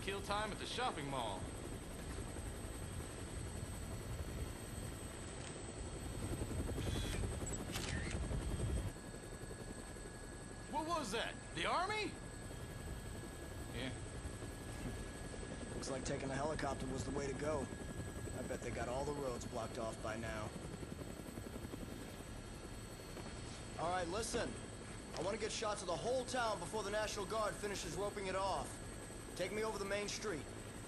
kill time at the shopping mall. What was that? The army? Yeah. Looks like taking a helicopter was the way to go. I bet they got all the roads blocked off by now. All right, listen. I want to get shots of the whole town before the National Guard finishes roping it off. Take me over the main street.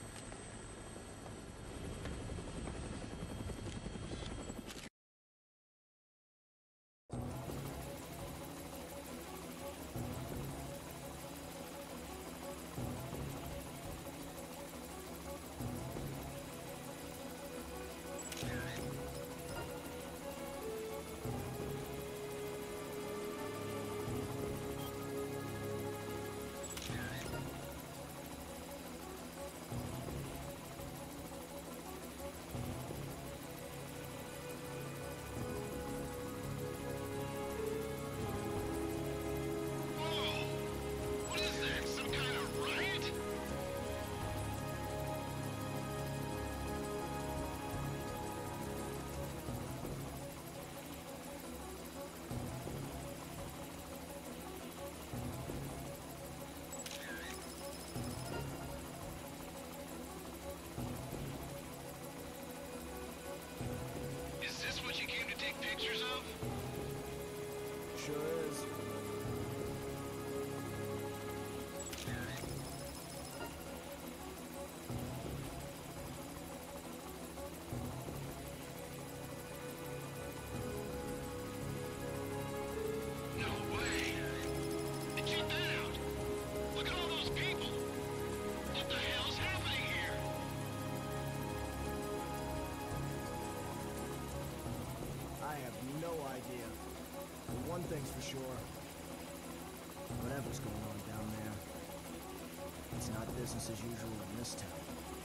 Pictures of? Sure is. No way! Hey, check that out! Look at all those people! What the hell's happening here? I have no idea. But one thing's for sure. Whatever's going on down there, it's not business as usual in this town.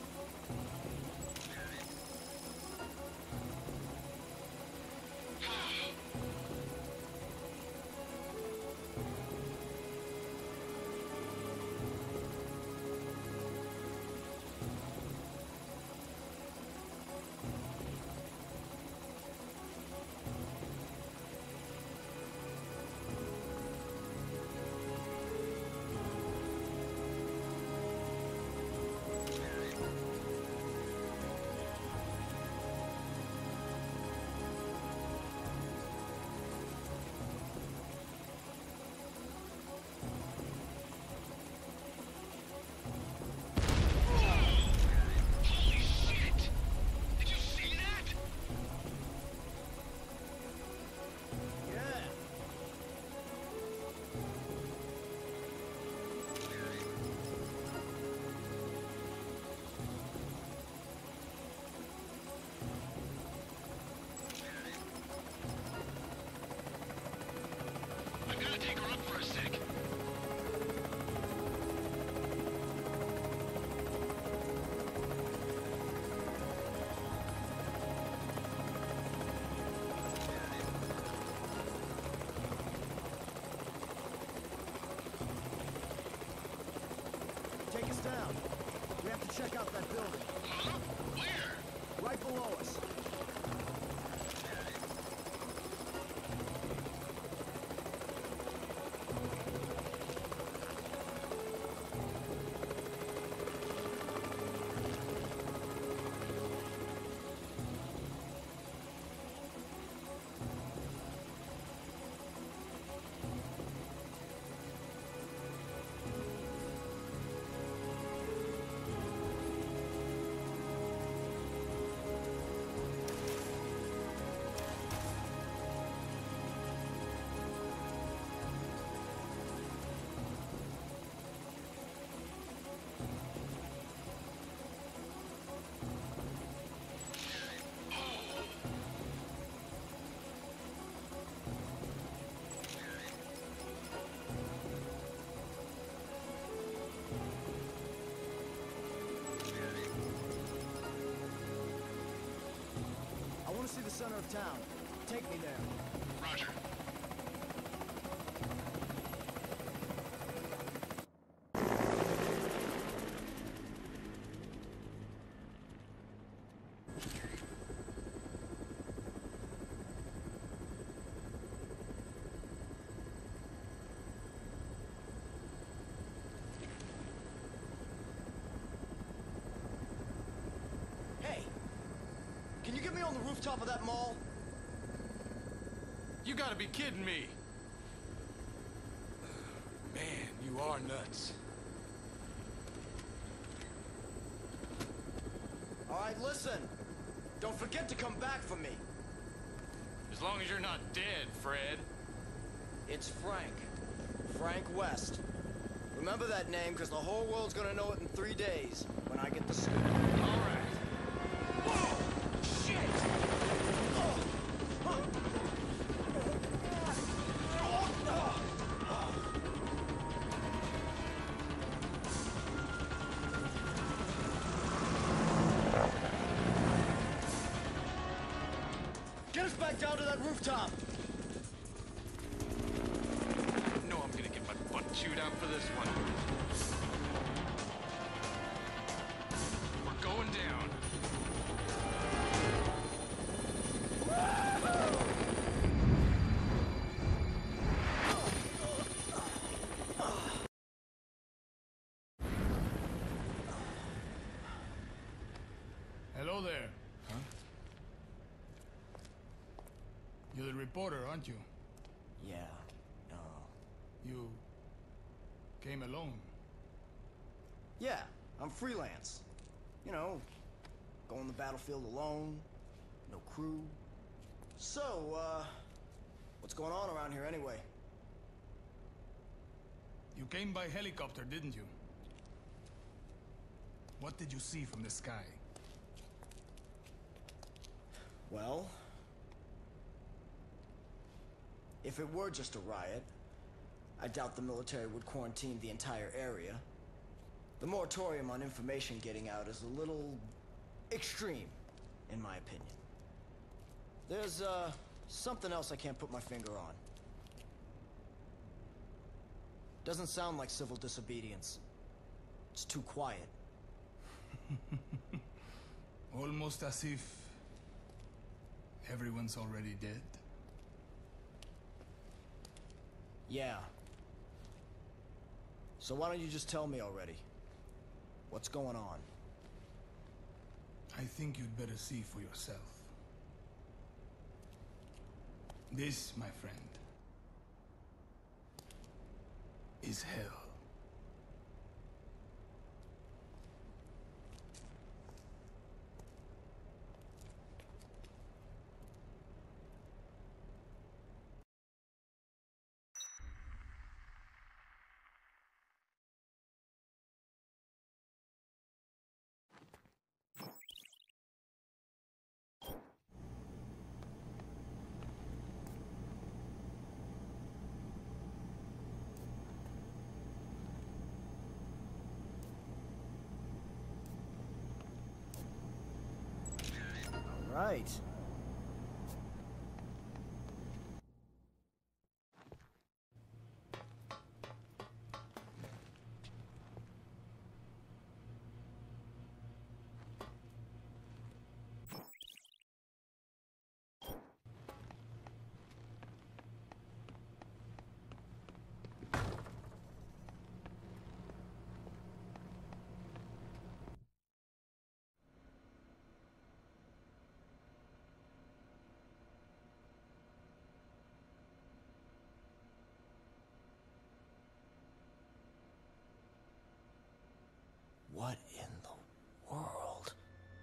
Take us down. We have to check out that building. Huh? Where? Right below us. I want to see the center of town. Take me there. Roger. get me on the rooftop of that mall? You gotta be kidding me. Man, you are nuts. All right, listen. Don't forget to come back for me. As long as you're not dead, Fred. It's Frank. Frank West. Remember that name, because the whole world's gonna know it in 3 days, when I get the scoop. All right. Whoa! Shit! Get us back down to that rooftop! No, I'm gonna get my butt chewed out for this one. We're going down. Hello there. Huh? You're the reporter, aren't you? Yeah, no. You came alone. Yeah, I'm freelance. You know, go on the battlefield alone, no crew. So, what's going on around here anyway? You came by helicopter, didn't you? What did you see from the sky? Well, if it were just a riot, I doubt the military would quarantine the entire area. The moratorium on information getting out is a little extreme, in my opinion. There's, something else I can't put my finger on. Doesn't sound like civil disobedience. It's too quiet. Almost as if everyone's already dead. Yeah. So why don't you just tell me already? What's going on? I think you'd better see for yourself. This, my friend, is hell. Right. What in the world?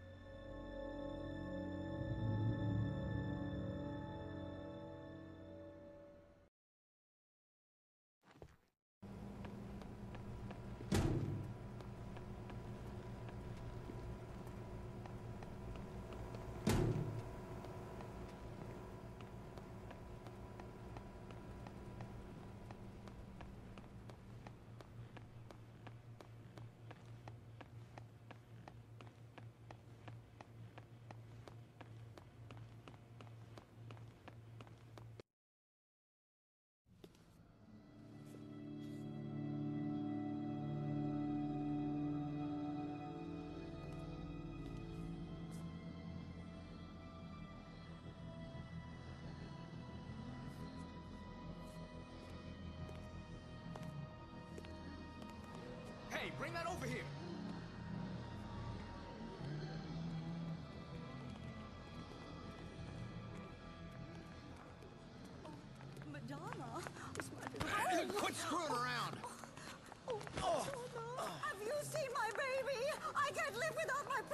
Hey, bring that over here!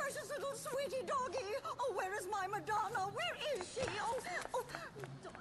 precious little sweetie doggy. Oh, where is my Madonna? Where is she? Oh, Madonna.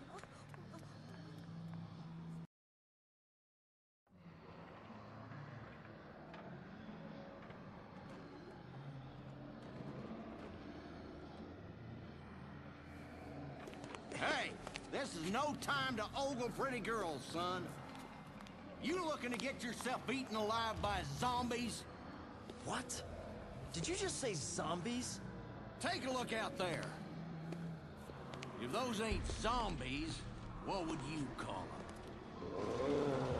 Hey, this is no time to ogle pretty girls, son. You looking to get yourself eaten alive by zombies? What? Did you just say zombies? Take a look out there. If those ain't zombies, what would you call them?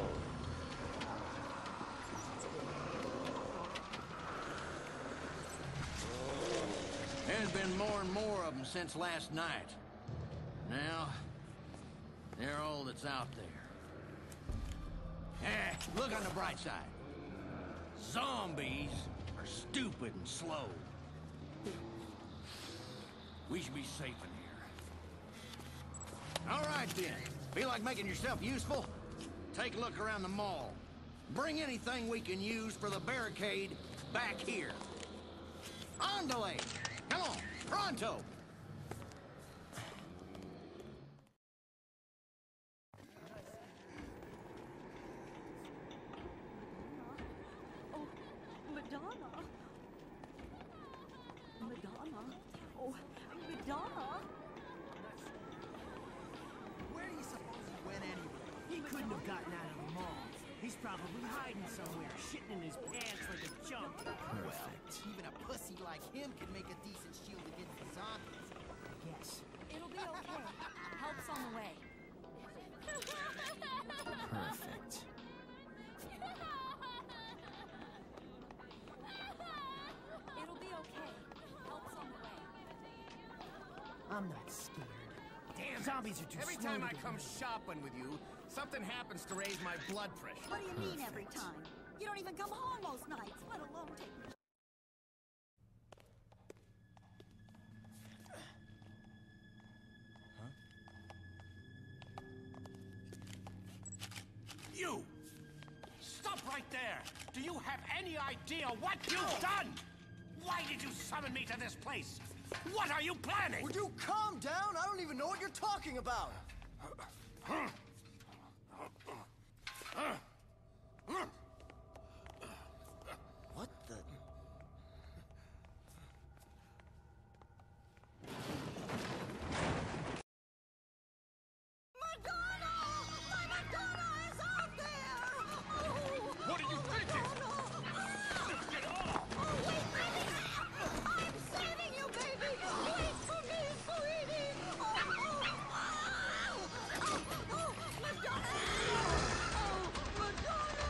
There's been more and more of them since last night. Now, they're all that's out there. Look on the bright side. Zombies are stupid and slow. We should be safe in here. All right, then. Feel like making yourself useful? Take a look around the mall. Bring anything we can use for the barricade back here. Andale! Come on, pronto! Madonna. Madonna. Oh, Madonna. Where do you suppose he went anyway? He couldn't have gotten out of the mall. He's probably hiding somewhere, shitting in his pants like a chump. Well, even a pussy like him can make a decent shield against the zombies. I guess. It'll be okay. Help's on the way. Perfect. It'll be okay. Help's on the way. I'm not scared. Damn, zombies are too Every slow time to I get come me. shopping with you, something happens to raise my blood pressure. What do you mean every time? You don't even come home most nights, let alone take me. You! Stop right there! Do you have any idea what you've done? Why did you summon me to this place? What are you planning? Would you calm down? I don't even know what you're talking about. What the... Madonna! My Madonna is out there! Oh, What are you thinking? Get off! Oh, wait, baby! I'm saving you, baby! Wait for me, sweetie! Oh, Madonna! Oh, Madonna!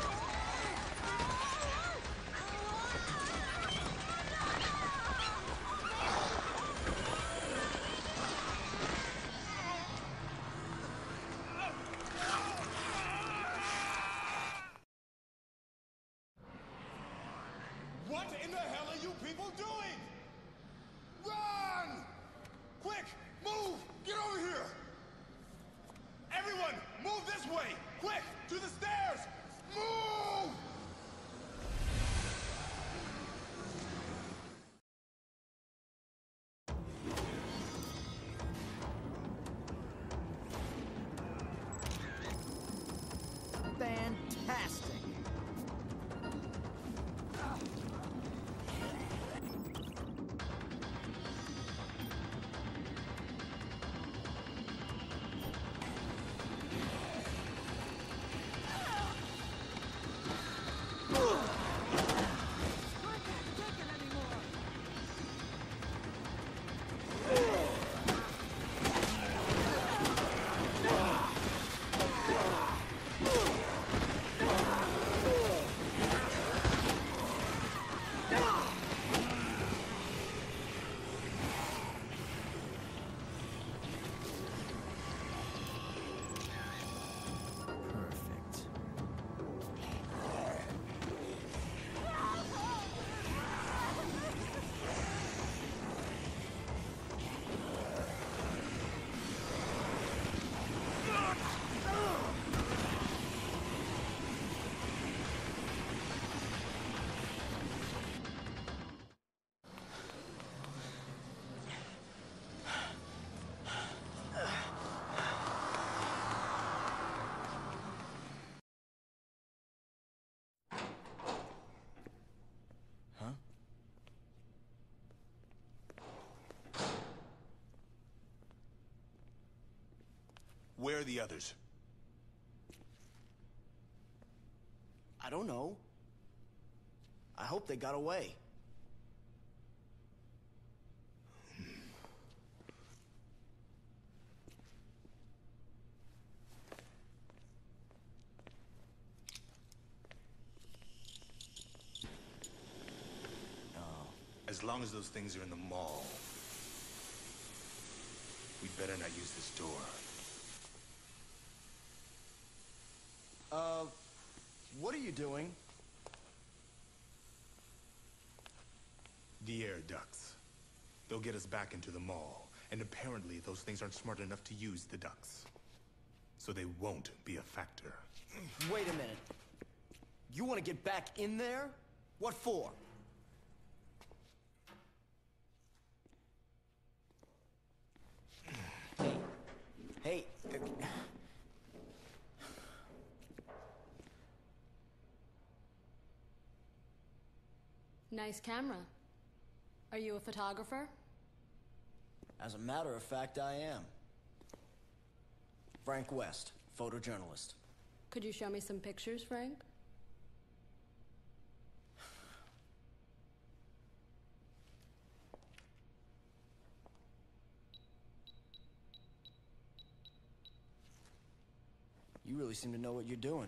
What in the hell are you people doing? Run! Quick, move! Get over here! Everyone, move this way! Quick, to the stairs! Move! Fantastic. are the others? I don't know. I hope they got away. As long as those things are in the mall, we better not use this door. What are you doing? The air ducts. They'll get us back into the mall, and apparently those things aren't smart enough to use the ducts. So they won't be a factor. Wait a minute. You want to get back in there? What for? Hey. Nice camera. Are you a photographer? As a matter of fact, I am. Frank West, photojournalist. Could you show me some pictures, Frank? You really seem to know what you're doing.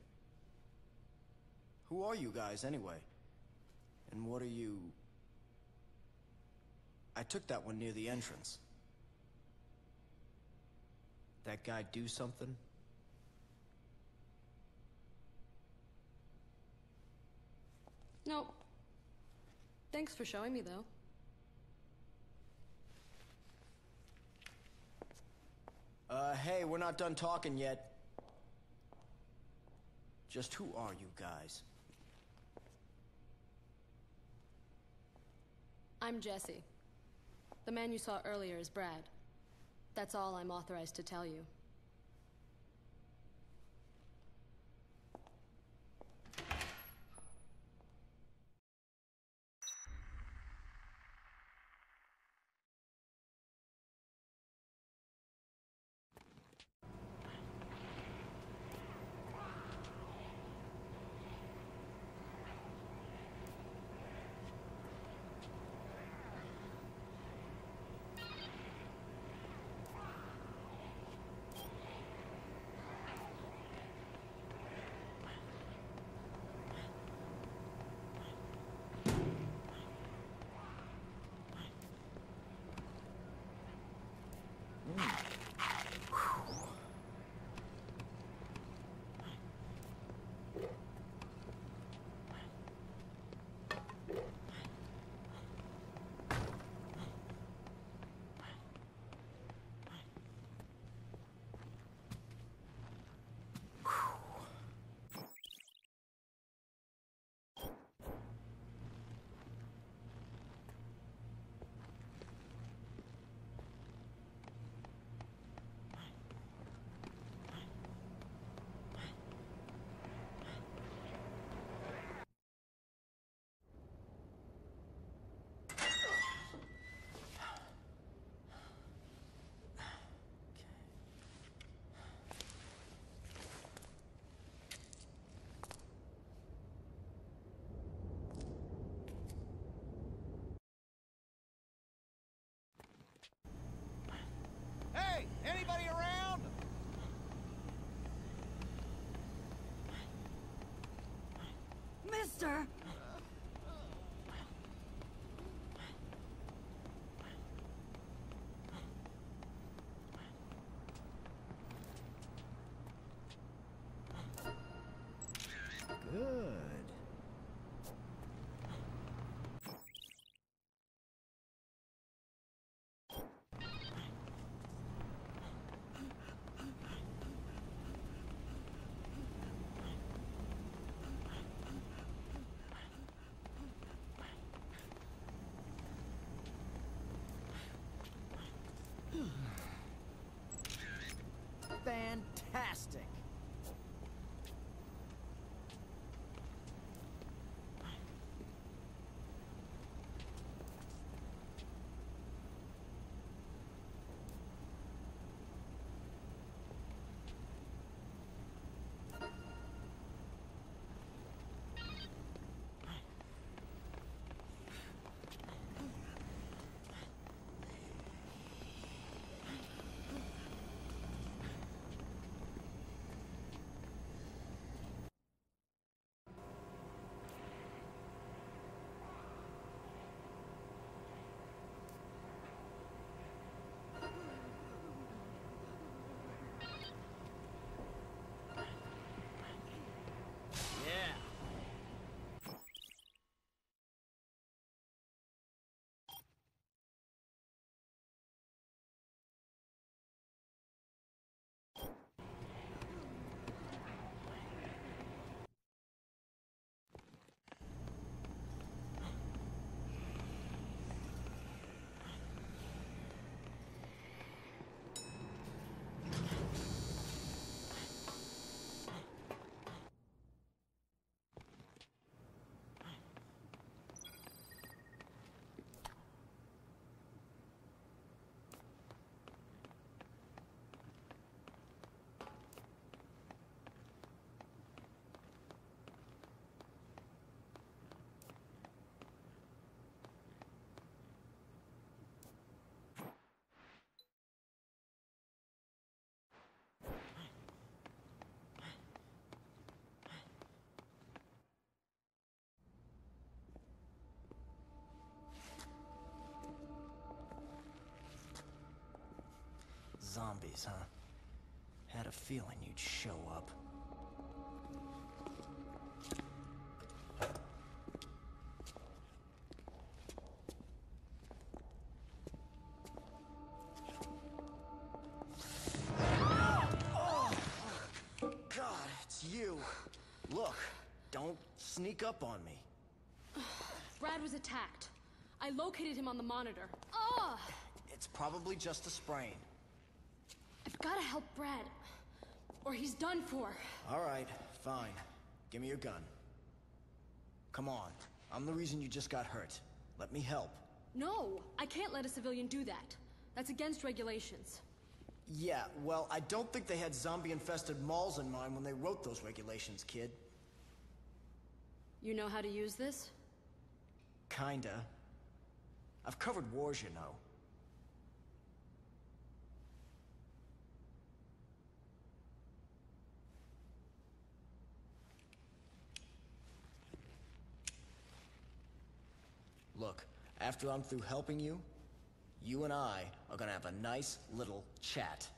Who are you guys, anyway? And what are you... I took that one near the entrance. That guy do something? Nope. Thanks for showing me, though. Hey, we're not done talking yet. Just who are you guys? I'm Jesse. The man you saw earlier is Brad. That's all I'm authorized to tell you. Hey, anybody around? Mister! Good. Fantastic! zombies, huh? Had a feeling you'd show up. God, it's you. Look, don't sneak up on me. Brad was attacked. I located him on the monitor. Ugh! It's probably just a sprain. I've gotta help Brad, or he's done for. All right, fine. Give me your gun. Come on. I'm the reason you just got hurt. Let me help. No, I can't let a civilian do that. That's against regulations. Yeah, well, I don't think they had zombie-infested malls in mind when they wrote those regulations, kid. You know how to use this? Kinda. I've covered wars, you know. Look, after I'm through helping you, you and I are gonna have a nice little chat.